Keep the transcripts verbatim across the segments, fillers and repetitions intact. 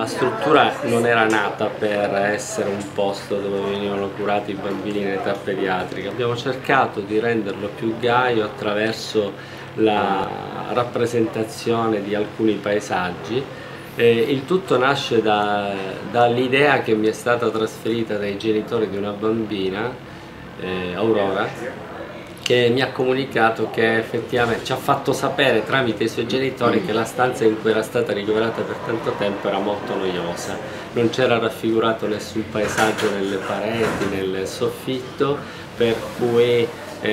La struttura non era nata per essere un posto dove venivano curati i bambini in età pediatrica. Abbiamo cercato di renderlo più gaio attraverso la rappresentazione di alcuni paesaggi. Eh, il tutto nasce da, dall'idea che mi è stata trasferita dai genitori di una bambina, eh, Aurora, che mi ha comunicato che effettivamente ci ha fatto sapere tramite i suoi genitori che la stanza in cui era stata ricoverata per tanto tempo era molto noiosa, non c'era raffigurato nessun paesaggio nelle pareti, nel soffitto, per cui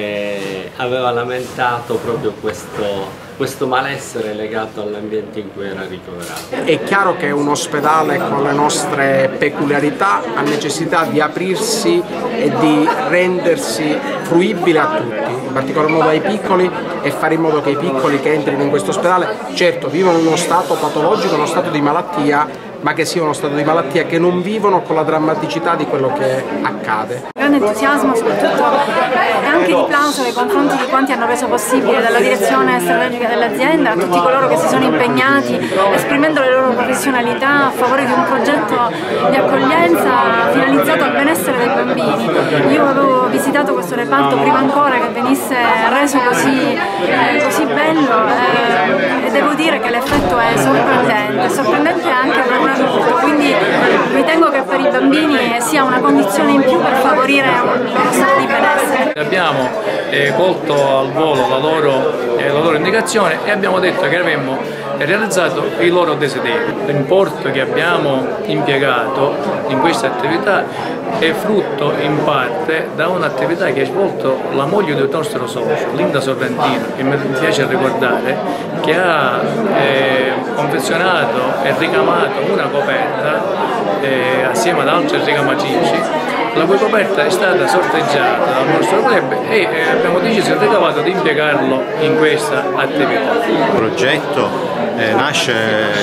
eh, aveva lamentato proprio questo, questo malessere legato all'ambiente in cui era ricoverato. È chiaro che un ospedale con le nostre peculiarità ha necessità di aprirsi e di rendersi fruibile a tutti, in particolar modo ai piccoli, e fare in modo che i piccoli che entrino in questo ospedale, certo, vivono in uno stato patologico, uno stato di malattia, ma che sia uno stato di malattia che non vivono con la drammaticità di quello che accade. Grande entusiasmo soprattutto e anche di plauso nei confronti di quanti hanno reso possibile, dalla direzione strategica dell'azienda a tutti coloro che si sono impegnati esprimendo le loro professionalità a favore di un progetto di accoglienza finalizzato al benessere dei bambini. Io avevo visitato questo reparto prima ancora che venisse reso così, eh, così bello eh, e devo dire che l'effetto è sorprendente, sorprendente anche per un adulto, quindi ritengo che per i bambini sia una condizione in più per favorire un loro stato di benessere. Abbiamo eh, colto al volo la loro, eh, la loro indicazione e abbiamo detto che avremmo realizzato il loro desiderio. L'importo che abbiamo impiegato in questa attività è frutto in parte da un'attività che ha svolto la moglie del nostro socio, Linda Sorrentino, che mi piace ricordare, che ha eh, confezionato e ricamato una coperta eh, assieme ad altre ricamatrici, la cui coperta è stata sorteggiata dal nostro club e eh, abbiamo deciso e ricavato di impiegarlo in questa attività. Il progetto eh, nasce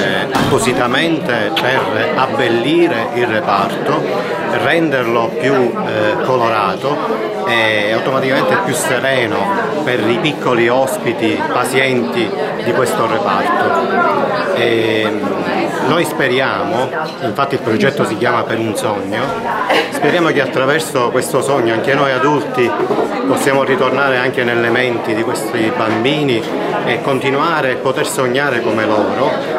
appositamente per abbellire il reparto, renderlo più eh, colorato e automaticamente più sereno per i piccoli ospiti, pazienti di questo reparto. E noi speriamo, infatti il progetto si chiama Per un sogno, speriamo che attraverso questo sogno anche noi adulti possiamo ritornare anche nelle menti di questi bambini e continuare a poter sognare come loro,